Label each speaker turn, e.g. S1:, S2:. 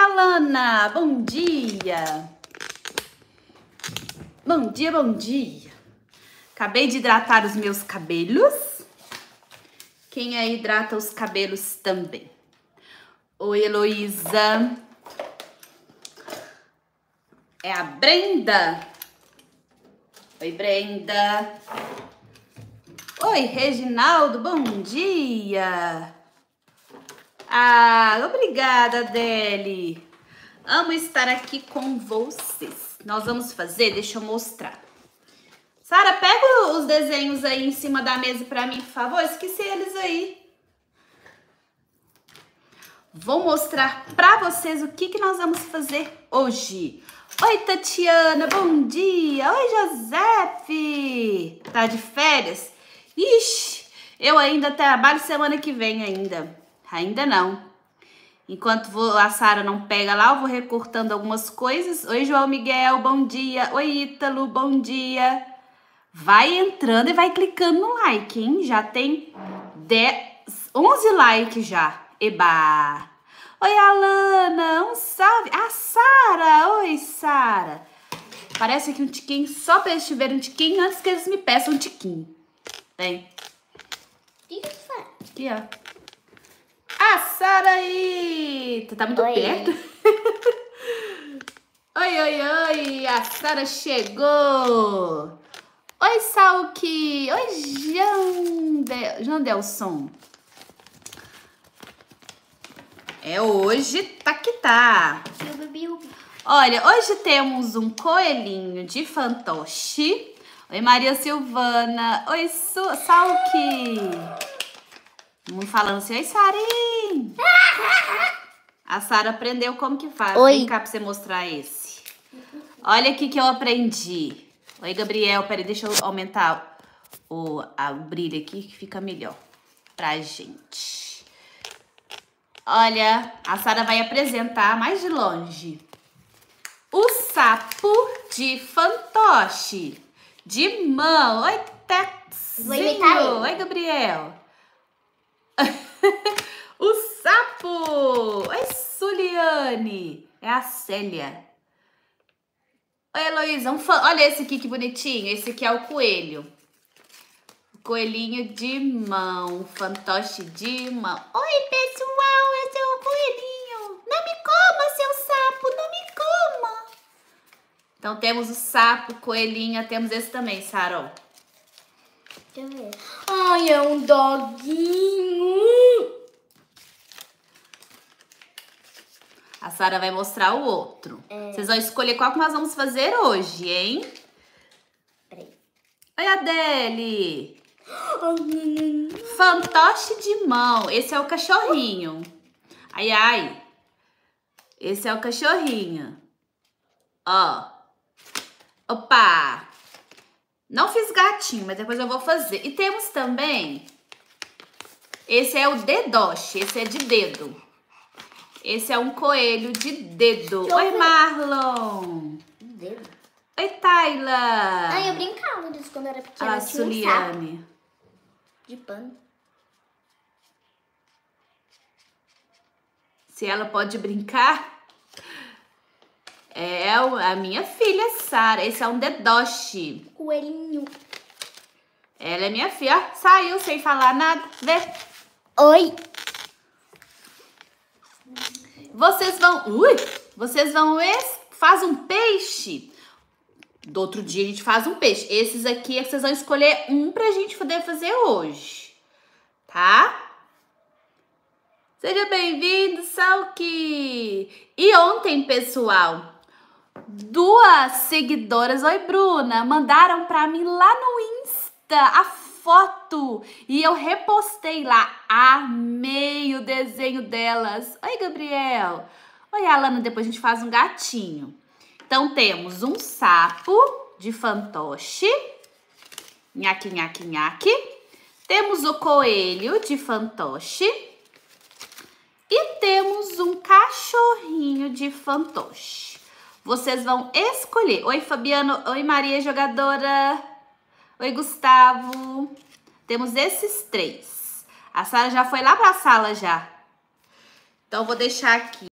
S1: Alana, bom dia. Bom dia, bom dia. Acabei de hidratar os meus cabelos. Quem aí hidrata os cabelos também? Oi, Heloísa. É a Brenda. Oi, Brenda. Oi, Reginaldo, bom dia. Ah, obrigada, Adele. Amo estar aqui com vocês. Nós vamos fazer, deixa eu mostrar. Sara, pega os desenhos aí em cima da mesa pra mim, por favor. Esqueci eles aí. Vou mostrar pra vocês o que nós vamos fazer hoje. Oi, Tatiana, bom dia. Oi, Josefe. Tá de férias? Ixi, eu ainda trabalho semana que vem ainda. Ainda não. Enquanto a Sara não pega lá, eu vou recortando algumas coisas. Oi, João Miguel, bom dia. Oi, Ítalo, bom dia. Vai entrando e vai clicando no like, hein? Já tem 11 likes já. Eba! Oi, Alana, um salve. Ah, Sara! Oi, Sara. Parece aqui um tiquinho, só para eles tiverem um tiquinho antes que eles me peçam um tiquinho. Vem. Aqui, ó. Ah, Sara aí! Tu tá muito perto? Oi, oi, oi! A Sara chegou! Oi, Salki! Oi, Jandelson! É hoje, tá que tá! Olha, hoje temos um coelhinho de fantoche. Oi, Maria Silvana! Oi, Salki! Vamos falando assim, oi, Sarinho. A Sara aprendeu como que faz.
S2: Oi.
S1: Vem cá pra você mostrar esse. Olha aqui que eu aprendi. Oi, Gabriel. Peraí, deixa eu aumentar o brilho aqui que fica melhor pra gente. Olha, a Sara vai apresentar mais de longe. O sapo de fantoche. De mão. Oi, Texinho. Oi, Gabriel. O sapo! Oi, Suliane! É a Célia. Oi, Heloísa. Olha esse aqui que bonitinho. Esse aqui é o coelho. O coelhinho de mão. Fantoche de mão. Oi, pessoal. Esse é o coelhinho. Não me coma, seu sapo. Não me coma. Então, temos o sapo, coelhinha. Temos esse também, Sara.
S2: Deixa eu ver. Ai, é um doguinho.
S1: A Sara vai mostrar o outro. Vocês vão escolher qual que nós vamos fazer hoje, hein?
S2: Peraí.
S1: Oi, Adele. Fantoche de mão. Esse é o cachorrinho. Ai, ai. Esse é o cachorrinho. Ó. Opa. Não fiz gatinho, mas depois eu vou fazer. E temos também... Esse é o dedoche. Esse é de dedo. Esse é um coelho de dedo. Oi, Marlon.
S2: Dedo?
S1: Oi, Tayla.
S2: Ai, eu brincava disso quando eu era pequena.
S1: A Suliane.
S2: De pano.
S1: Se ela pode brincar... É a minha filha, Sara. Esse é um dedoche.
S2: Coelhinho.
S1: Ela é minha filha. Ó, saiu sem falar nada. Vê.
S2: Oi.
S1: Vocês vão... Faz um peixe. Do outro dia a gente faz um peixe. Esses aqui é que vocês vão escolher um pra gente poder fazer hoje. Tá? Seja bem-vindo, Salki. E ontem, pessoal... 2 seguidoras, oi Bruna, mandaram pra mim lá no Insta a foto e eu repostei lá. Amei o desenho delas. Oi, Gabriel. Oi, Alana, depois a gente faz um gatinho. Então temos um sapo de fantoche. Nhaque, nhaque, nhaque. Temos o coelho de fantoche. E temos um cachorrinho de fantoche. Vocês vão escolher. Oi, Fabiano. Oi, Maria, jogadora. Oi, Gustavo. Temos esses 3. A Sara já foi lá para a sala já. Então, eu vou deixar aqui.